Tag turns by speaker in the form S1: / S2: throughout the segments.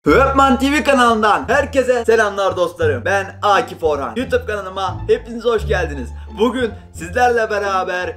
S1: Webman TV kanalından herkese selamlar dostlarım. Ben Akif Orhan. YouTube kanalıma hepiniz hoş geldiniz. Bugün sizlerle beraber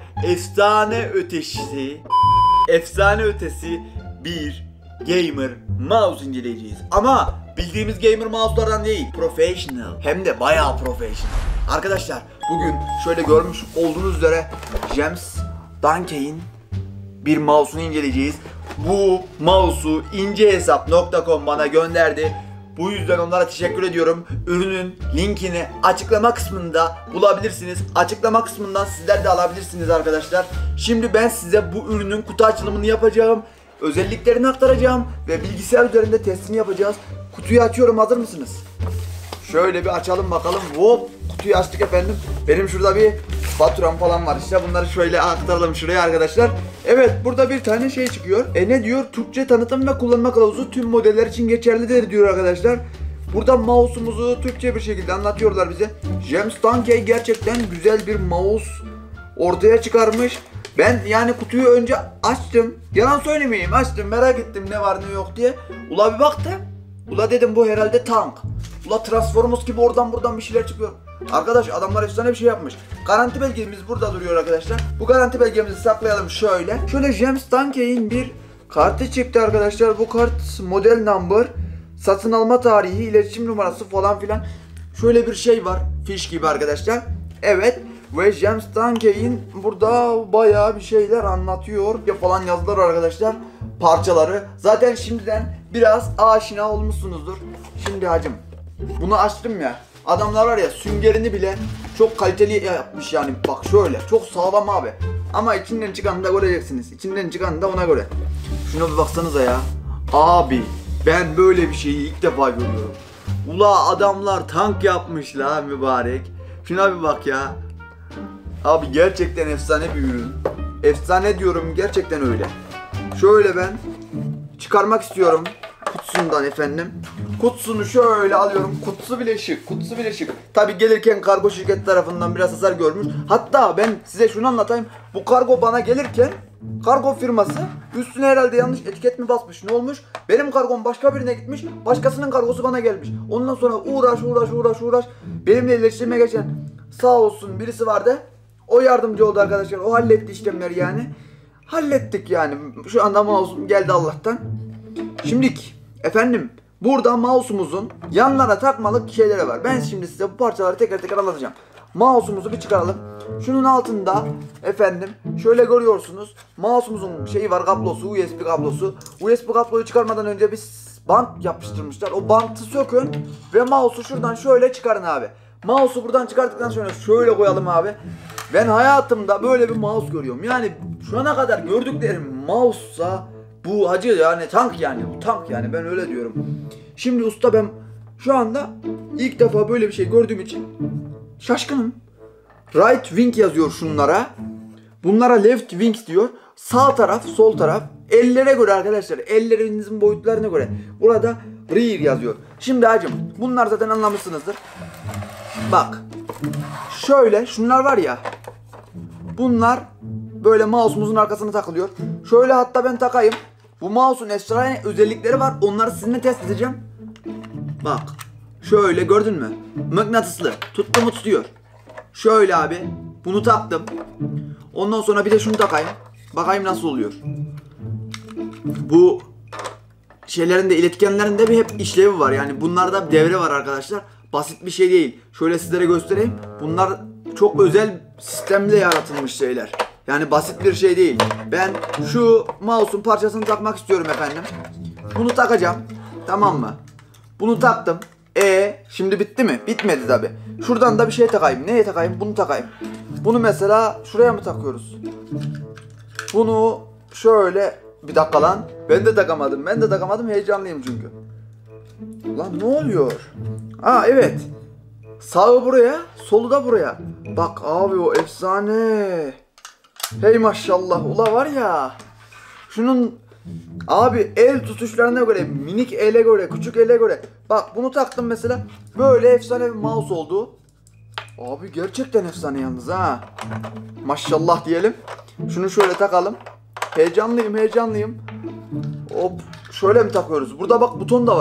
S1: efsane ötesi bir gamer mouse inceleyeceğiz. Ama bildiğimiz gamer mouse'lardan değil, professional. Hem de bayağı professional. Arkadaşlar bugün şöyle görmüş olduğunuz üzere James Dunkey'in bir mouse'unu inceleyeceğiz. Bu mouse'u incehesap.com bana gönderdi. Bu yüzden onlara teşekkür ediyorum. Ürünün linkini açıklama kısmında bulabilirsiniz. Açıklama kısmından sizler de alabilirsiniz arkadaşlar. Şimdi ben size bu ürünün kutu açılımını yapacağım. Özelliklerini aktaracağım ve bilgisayar üzerinde testini yapacağız. Kutuyu açıyorum, hazır mısınız? Şöyle bir açalım bakalım. Hop, kutuyu açtık efendim. Benim şurada bir faturam falan var. İşte bunları şöyle aktaralım şuraya arkadaşlar. Evet, burada bir tane şey çıkıyor. Ne diyor? Türkçe tanıtım ve kullanma kılavuzu tüm modeller için geçerlidir diyor arkadaşlar. Burada mouse'umuzu Türkçe bir şekilde anlatıyorlar bize. James Dunkey gerçekten güzel bir mouse ortaya çıkarmış. Ben yani kutuyu önce açtım. Yalan söylemeyeyim, açtım, merak ettim ne var ne yok diye. Ula bir baktım. Ula dedim bu herhalde tank. Ula Transformers gibi oradan buradan bir şeyler çıkıyor. Arkadaş adamlar efsane bir şey yapmış. Garanti belgemiz burada duruyor arkadaşlar. Bu garanti belgemizi saklayalım şöyle. Şöyle James Dunkey'in bir kartı çıktı arkadaşlar. Bu kart model number, satın alma tarihi, iletişim numarası falan filan. Şöyle bir şey var. Fiş gibi arkadaşlar. Evet. Ve James Dunkey'in burada bayağı bir şeyler anlatıyor. Falan yazılar arkadaşlar. Parçaları. Zaten şimdiden biraz aşina olmuşsunuzdur. Şimdi hacım, bunu açtım ya. Adamlar var ya, süngerini bile çok kaliteli yapmış yani. Bak şöyle çok sağlam abi. Ama içinden çıkanı da göreceksiniz. İçinden çıkanı da ona göre. Şuna bir baksanıza ya. Abi ben böyle bir şeyi ilk defa görüyorum. Ula adamlar tank yapmışlar mübarek. Şuna bir bak ya. Abi gerçekten efsane bir ürün. Efsane diyorum, gerçekten öyle. Şöyle ben çıkarmak istiyorum kutusundan efendim. Kutusunu şöyle alıyorum. Kutusu bile şık. Kutusu bile şık. Tabi gelirken kargo şirket tarafından biraz hasar görmüş. Hatta ben size şunu anlatayım. Bu kargo bana gelirken kargo firması üstüne herhalde yanlış etiket mi basmış, ne olmuş? Benim kargom başka birine gitmiş. Başkasının kargosu bana gelmiş. Ondan sonra uğraş. Benimle iletişime geçen sağ olsun birisi vardı. O yardımcı oldu arkadaşlar. O halletti işlemleri yani. Hallettik yani. Şu anda mouse'um geldi Allah'tan. Şimdilik efendim burada mouse'umuzun yanlara takmalık şeyleri var. Ben şimdi size bu parçaları teker anlatacağım. Mouse'umuzu bir çıkaralım. Şunun altında efendim şöyle görüyorsunuz. Mouse'umuzun şeyi var, kablosu, USB kablosu. USB kabloyu çıkarmadan önce bir bant yapıştırmışlar. O bantı sökün ve mouse'u şuradan şöyle çıkarın abi. Mouse'u buradan çıkarttıktan sonra şöyle koyalım abi. Ben hayatımda böyle bir mouse görüyorum. Yani şu ana kadar gördüklerim mouse'sa bu hacı yani tank yani. Bu tank yani, ben öyle diyorum. Şimdi usta ben şu anda ilk defa böyle bir şey gördüğüm için şaşkınım. Right wing yazıyor şunlara. Bunlara left wing diyor. Sağ taraf, sol taraf. Ellere göre arkadaşlar. Ellerinizin boyutlarına göre. Burada rear yazıyor. Şimdi hacım bunlar zaten anlamışsınızdır. Bak. Şöyle şunlar var ya. Bunlar böyle mouse'umuzun arkasına takılıyor. Şöyle hatta ben takayım. Bu mouse'un efsane özellikleri var. Onları sizinle test edeceğim. Bak. Şöyle gördün mü? Mıknatıslı. Tuttu mu tutuyor. Şöyle abi. Bunu taktım. Ondan sonra bir de şunu takayım. Bakayım nasıl oluyor. Bu şeylerin de, iletkenlerin de bir hep işlevi var. Yani bunlarda bir devre var arkadaşlar. Basit bir şey değil. Şöyle sizlere göstereyim. Bunlar çok özel sistemle yaratılmış şeyler. Yani basit bir şey değil. Ben şu mouse'un parçasını takmak istiyorum efendim. Bunu takacağım. Tamam mı? Bunu taktım. Şimdi bitti mi? Bitmedi tabi. Şuradan da bir şey takayım. Neye takayım? Bunu takayım. Bunu mesela şuraya mı takıyoruz? Bunu şöyle... Bir dakika lan. Ben de takamadım. Heyecanlıyım çünkü. Lan ne oluyor? Evet. Sağı buraya, solu da buraya. Bak abi o efsane. Hey maşallah. Ula var ya. Şunun abi el tutuşlarına göre, minik ele göre, küçük ele göre. Bak bunu taktım mesela. Böyle efsane bir mouse oldu. Abi gerçekten efsane yalnız ha. Maşallah diyelim. Şunu şöyle takalım. Heyecanlıyım. Hop. Şöyle mi takıyoruz? Burada bak buton da var.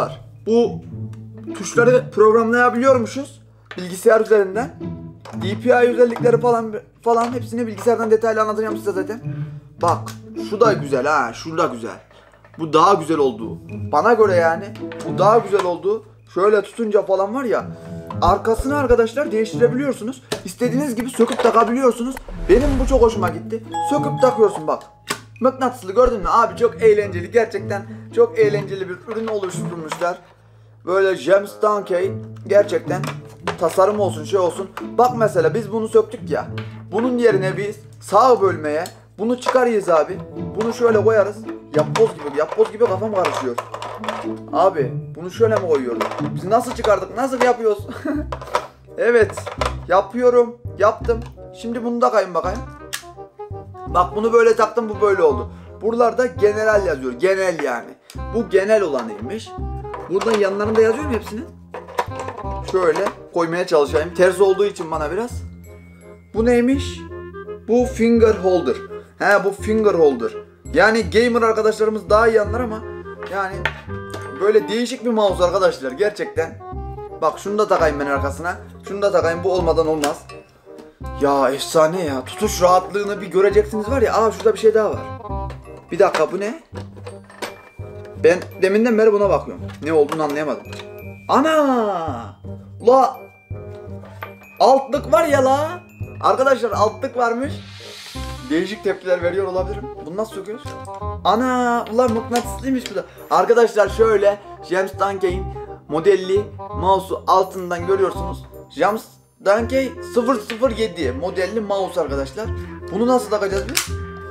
S1: bu tuşları programlayabiliyormuşuz bilgisayar üzerinden. DPI özellikleri falan hepsini bilgisayardan detaylı anlatacağım size zaten. Bak şu da güzel ha, şu da güzel. Bu daha güzel oldu. Bana göre yani bu daha güzel oldu. Şöyle tutunca falan var ya, arkasını arkadaşlar değiştirebiliyorsunuz. İstediğiniz gibi söküp takabiliyorsunuz. Benim bu çok hoşuma gitti. Söküp takıyorsun bak. Mıknatıslı gördün mü abi, çok eğlenceli, gerçekten çok eğlenceli bir ürün oluşturmuşlar. Böyle James Dunkey gerçekten tasarım olsun şey olsun. Bak mesela biz bunu söktük ya. Bunun yerine biz sağ bölmeye bunu çıkarıyız abi. Bunu şöyle koyarız. Yapboz gibi kafam karışıyor. Abi bunu şöyle mi koyuyoruz? Biz nasıl çıkardık? Nasıl yapıyoruz? Evet. Yaptım. Şimdi bunu da kayın bakayım. Bak bunu böyle taktım, bu böyle oldu. Buralarda general yazıyor. Genel yani. Bu genel olanıymış. Burada yanlarında yazıyorum hepsini. Şöyle koymaya çalışayım. Ters olduğu için bana biraz. Bu neymiş? Bu finger holder. He, bu finger holder. Yani gamer arkadaşlarımız daha iyi anlar ama yani böyle değişik bir mouse arkadaşlar gerçekten. Bak şunu da takayım ben arkasına. Şunu da takayım, bu olmadan olmaz. Ya efsane ya. Tutuş rahatlığını bir göreceksiniz var ya. Aa şurada bir şey daha var. Bir dakika, bu ne? Ben deminden beri buna bakıyorum. Ne olduğunu anlayamadım. Ana! Ula! Altlık var ya la! Arkadaşlar altlık varmış. Değişik tepkiler veriyor olabilirim. Bunu nasıl söküyoruz? Ana! Ulan mıknatıslıymış bu da. Arkadaşlar şöyle James Dunkey'in modelli mouse'u altından görüyorsunuz. James Dunkey 007 modelli mouse arkadaşlar. Bunu nasıl takacağız biz?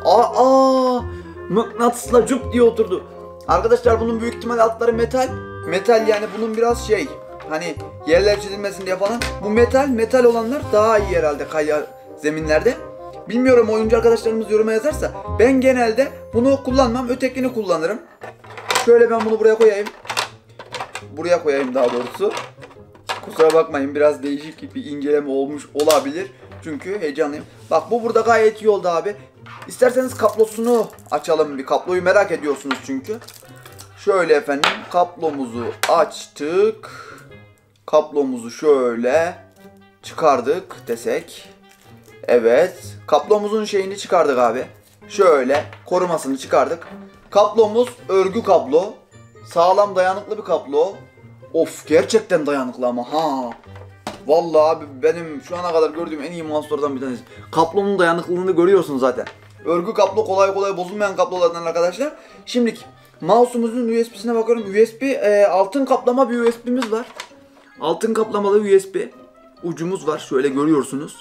S1: Mıknatısla cüp diye oturdu. Arkadaşlar bunun büyük ihtimal altları metal. Metal yani bunun biraz şey, hani yerler çizilmesin diye falan. Bu metal olanlar daha iyi herhalde kaya zeminlerde. Bilmiyorum, oyuncu arkadaşlarımız yoruma yazarsa. Ben genelde bunu kullanmam, ötekini kullanırım. Şöyle ben bunu buraya koyayım. Buraya koyayım daha doğrusu. Kusura bakmayın, biraz değişik bir inceleme olmuş olabilir. Çünkü heyecanlıyım. Bak bu burada gayet iyi oldu abi. İsterseniz kablosunu açalım bir. Kabloyu merak ediyorsunuz çünkü. Şöyle efendim, kablomuzu açtık. Kablomuzu şöyle çıkardık desek. Evet. Kablomuzun şeyini çıkardık abi. Şöyle korumasını çıkardık. Kablomuz örgü kablo. Sağlam dayanıklı bir kablo. Of gerçekten dayanıklı ama ha. Vallahi abi benim şu ana kadar gördüğüm en iyi mouse'lardan bir tanesi. Kablonun dayanıklılığını görüyorsun zaten. Örgü kablo kolay kolay bozulmayan kablolardan arkadaşlar. Şimdiki mouse'umuzun USB'sine bakıyorum. USB altın kaplama bir USB'miz var. Altın kaplamalı USB ucumuz var. Şöyle görüyorsunuz.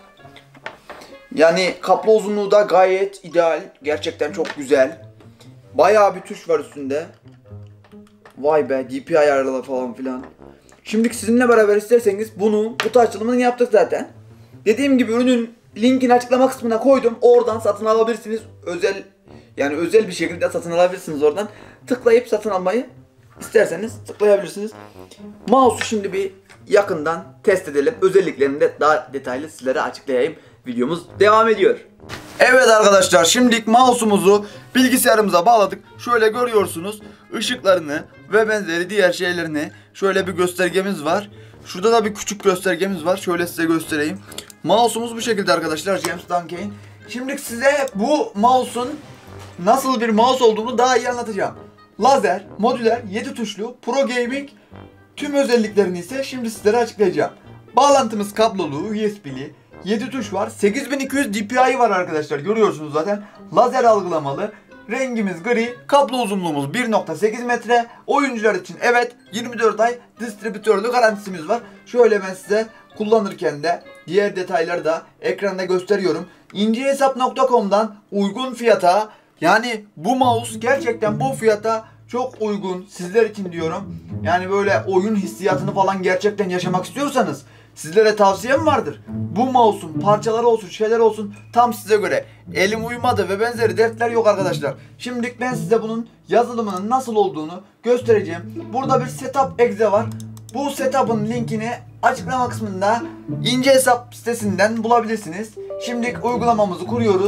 S1: Yani kablo uzunluğu da gayet ideal. Gerçekten çok güzel. Bayağı bir tuş var üstünde. Vay be, DPI ayarları falan filan. Şimdi sizinle beraber isterseniz bunu, kutu açılımını yaptık zaten. Dediğim gibi ürünün linkini açıklama kısmına koydum. Oradan satın alabilirsiniz. Özel bir şekilde satın alabilirsiniz oradan. Tıklayıp satın almayı isterseniz tıklayabilirsiniz. Mouse'u şimdi bir yakından test edelim. Özelliklerini de daha detaylı sizlere açıklayayım. Videomuz devam ediyor. Evet arkadaşlar, şimdi mouse'umuzu bilgisayarımıza bağladık. Şöyle görüyorsunuz ışıklarını ve benzeri diğer şeylerini. Şöyle bir göstergemiz var. Şurada da bir küçük göstergemiz var. Şöyle size göstereyim. Mouse'umuz bu şekilde arkadaşlar, James Dunkey'in. Şimdi size bu mouse'un nasıl bir mouse olduğunu daha iyi anlatacağım. Lazer, modüler, 7 tuşlu, Pro Gaming tüm özelliklerini ise şimdi sizlere açıklayacağım. Bağlantımız kablolu, USB'li. 7 tuş var. 8200 DPI var arkadaşlar. Görüyorsunuz zaten. Lazer algılamalı. Rengimiz gri. Kablo uzunluğumuz 1.8 metre. Oyuncular için evet 24 ay distribütörlü garantisimiz var. Şöyle ben size kullanırken de diğer detayları da ekranda gösteriyorum. incehesap.com'dan uygun fiyata, yani bu mouse gerçekten bu fiyata çok uygun sizler için diyorum. Yani böyle oyun hissiyatını falan gerçekten yaşamak istiyorsanız sizlere tavsiyem vardır. Bu mouse'un parçaları olsun, şeyler olsun tam size göre. Elim uyumadı ve benzeri dertler yok arkadaşlar. Şimdi ben size bunun yazılımının nasıl olduğunu göstereceğim. Burada bir setup exe var. Bu setup'ın linkini açıklama kısmında ince hesap sitesinden bulabilirsiniz. Şimdi uygulamamızı kuruyoruz.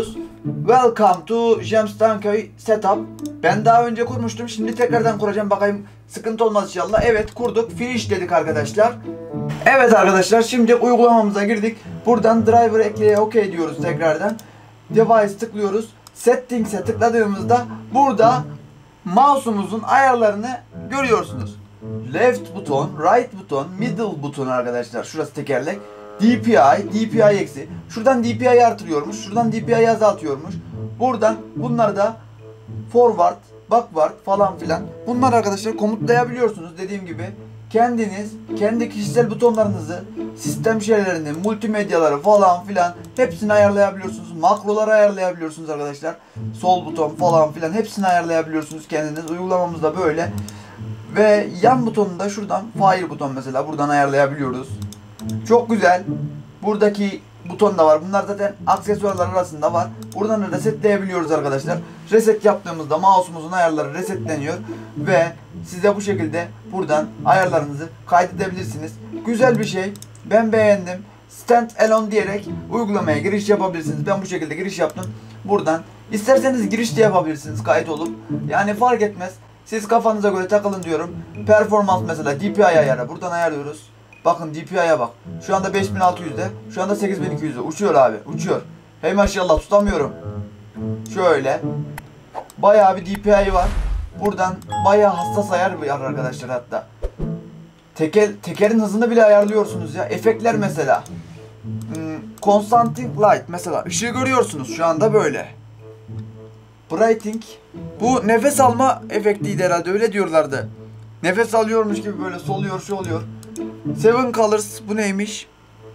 S1: Welcome to Gemstanköy Setup. Ben daha önce kurmuştum. Şimdi tekrardan kuracağım. Bakayım sıkıntı olmaz inşallah. Evet, kurduk. Finish dedik arkadaşlar. Evet arkadaşlar, şimdi uygulamamıza girdik. Buradan driver ekleye OK diyoruz tekrardan. Device tıklıyoruz. Settings'e tıkladığımızda burada mouse'umuzun ayarlarını görüyorsunuz. Left buton, right buton, middle buton arkadaşlar. Şurası tekerlek. DPI eksi. Şuradan DPI'yi artırıyormuş. Şuradan DPI'yi azaltıyormuş. Buradan bunları da forward, backward falan filan. Bunları arkadaşlar komutlayabiliyorsunuz. Dediğim gibi kendiniz kendi kişisel butonlarınızı, sistem şeylerini, multimedyaları falan filan hepsini ayarlayabiliyorsunuz. Makroları ayarlayabiliyorsunuz arkadaşlar. Sol buton falan filan hepsini ayarlayabiliyorsunuz kendiniz. Uygulamamız da böyle. Ve yan butonunu da şuradan fire buton mesela buradan ayarlayabiliyoruz. Çok güzel. Buradaki buton da var. Bunlar zaten aksesuarlar arasında var. Buradan da resetleyebiliyoruz arkadaşlar. Reset yaptığımızda mouse'umuzun ayarları resetleniyor ve size bu şekilde buradan ayarlarınızı kaydedebilirsiniz. Güzel bir şey. Ben beğendim. Stand alone diyerek uygulamaya giriş yapabilirsiniz. Ben bu şekilde giriş yaptım. Buradan isterseniz giriş de yapabilirsiniz kayıt olup. Yani fark etmez. Siz kafanıza göre takılın diyorum. Performans mesela DPI ayarı. Buradan ayarlıyoruz. Bakın DPI'ye bak. Şu anda 5600'de. Şu anda 8200'de. Uçuyor abi. Uçuyor. Hey maşallah, tutamıyorum. Şöyle. Bayağı bir DPI var. Buradan bayağı hassas ayar var arkadaşlar hatta. Tekerin hızını bile ayarlıyorsunuz ya. Efektler mesela. Constanting Light mesela. Işığı görüyorsunuz şu anda böyle. Brighting. Bu nefes alma efektiydi herhalde. Öyle diyorlardı. Nefes alıyormuş gibi böyle soluyor, şu oluyor. Seven Colors, bu neymiş?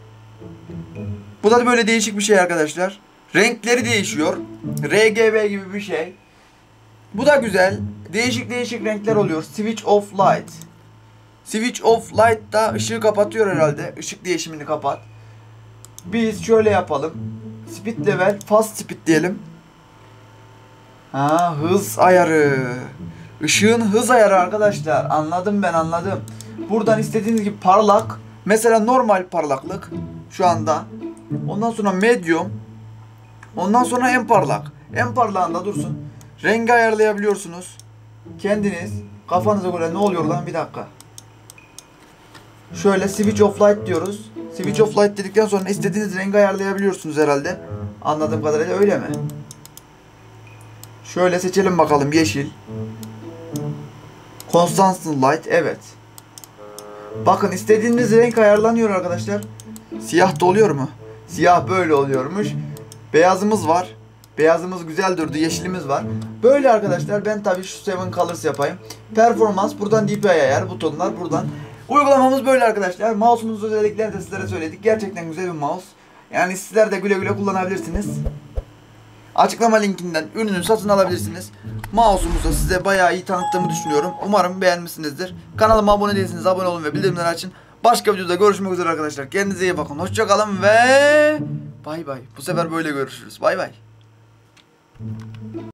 S1: Bu da böyle değişik bir şey arkadaşlar. Renkleri değişiyor. RGB gibi bir şey. Bu da güzel. Değişik değişik renkler oluyor. Switch off light. Switch off light da ışığı kapatıyor herhalde. Işık değişimini kapat. Biz şöyle yapalım. Speed level, fast speed diyelim. Ha, hız ayarı. Işığın hız ayarı arkadaşlar. Anladım, ben anladım. Buradan istediğiniz gibi parlak. Mesela normal parlaklık şu anda. Ondan sonra medium. Ondan sonra en parlak. En parlağında dursun. Rengi ayarlayabiliyorsunuz. Kendiniz kafanıza göre. Ne oluyor lan, bir dakika. Şöyle switch off light diyoruz. Switch off light dedikten sonra istediğiniz rengi ayarlayabiliyorsunuz herhalde. Anladığım kadarıyla öyle mi? Şöyle seçelim bakalım, yeşil. Constant light, evet. Bakın istediğiniz renk ayarlanıyor arkadaşlar. Siyah da oluyor mu? Siyah böyle oluyormuş. Beyazımız var. Beyazımız güzel durdu. Yeşilimiz var. Böyle arkadaşlar, ben tabii şu Seven Colors yapayım. Performans, buradan DPI ayar, butonlar buradan. Uygulamamız böyle arkadaşlar. Mouse'umuz özellikleri de sizlere söyledik. Gerçekten güzel bir mouse. Yani sizler de güle güle kullanabilirsiniz. Açıklama linkinden ürünü satın alabilirsiniz. Mouse'umuzu size bayağı iyi tanıttığımı düşünüyorum. Umarım beğenmişsinizdir. Kanalıma abone değilseniz abone olun ve bildirimleri açın. Başka videoda görüşmek üzere arkadaşlar. Kendinize iyi bakın. Hoşça kalın ve bay bay. Bu sefer böyle görüşürüz. Bay bay.